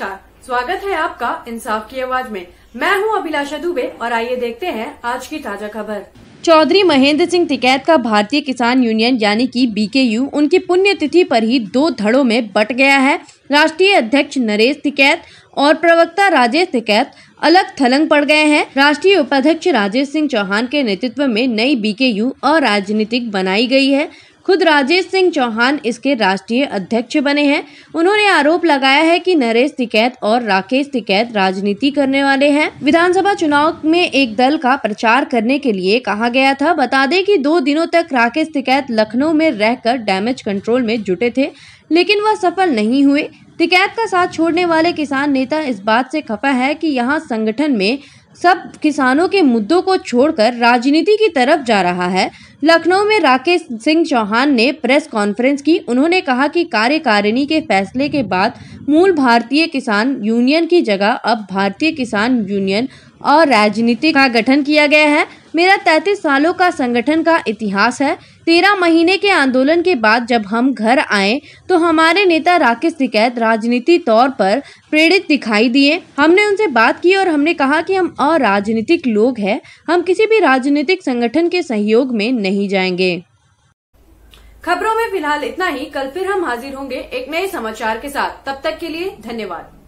नमस्कार, स्वागत है आपका इंसाफ की आवाज में। मैं हूं अभिलाषा दुबे और आइए देखते हैं आज की ताजा खबर। चौधरी महेंद्र सिंह टिकैत का भारतीय किसान यूनियन यानी कि बीकेयू उनकी पुण्यतिथि पर ही दो धड़ों में बट गया है। राष्ट्रीय अध्यक्ष नरेश टिकैत और प्रवक्ता राजेश टिकैत अलग थलग पड़ गए हैं। राष्ट्रीय उपाध्यक्ष राजेश सिंह चौहान के नेतृत्व में नई बीकेयू अराजनीतिक बनाई गई है। खुद राजेश सिंह चौहान इसके राष्ट्रीय अध्यक्ष बने हैं। उन्होंने आरोप लगाया है कि नरेश टिकैत और राकेश टिकैत राजनीति करने वाले हैं। विधानसभा चुनाव में एक दल का प्रचार करने के लिए कहा गया था। बता दें कि 2 दिनों तक राकेश टिकैत लखनऊ में रहकर डैमेज कंट्रोल में जुटे थे, लेकिन वह सफल नहीं हुए। टिकैत का साथ छोड़ने वाले किसान नेता इस बात से खफा है कि यहाँ संगठन में सब किसानों के मुद्दों को छोड़कर राजनीति की तरफ जा रहा है। लखनऊ में राकेश सिंह चौहान ने प्रेस कॉन्फ्रेंस की। उन्होंने कहा कि कार्यकारिणी के फैसले के बाद मूल भारतीय किसान यूनियन की जगह अब भारतीय किसान यूनियन और राजनीति का गठन किया गया है। मेरा 33 सालों का संगठन का इतिहास है। 13 महीने के आंदोलन के बाद जब हम घर आए तो हमारे नेता राकेश टिकैत राजनीति तौर पर प्रेरित दिखाई दिए। हमने उनसे बात की और हमने कहा कि हम अराजनीतिक लोग हैं, हम किसी भी राजनीतिक संगठन के सहयोग में नहीं जाएंगे। खबरों में फिलहाल इतना ही। कल फिर हम हाजिर होंगे एक नए समाचार के साथ। तब तक के लिए धन्यवाद।